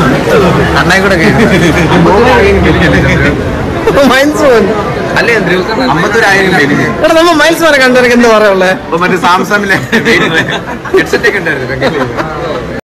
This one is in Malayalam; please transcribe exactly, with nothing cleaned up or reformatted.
അണ്ണായി കൂടെ അല്ലേ അമ്പത്തൊരായിരം എടാ നമ്മ മൈൽസ് വരെ കണ്ടിരിക്കും എന്താ പറയാ മറ്റേ സാംസങ്ങിലെ ഹെഡ്സെറ്റ് ഒക്കെ ഉണ്ടായിരുന്നു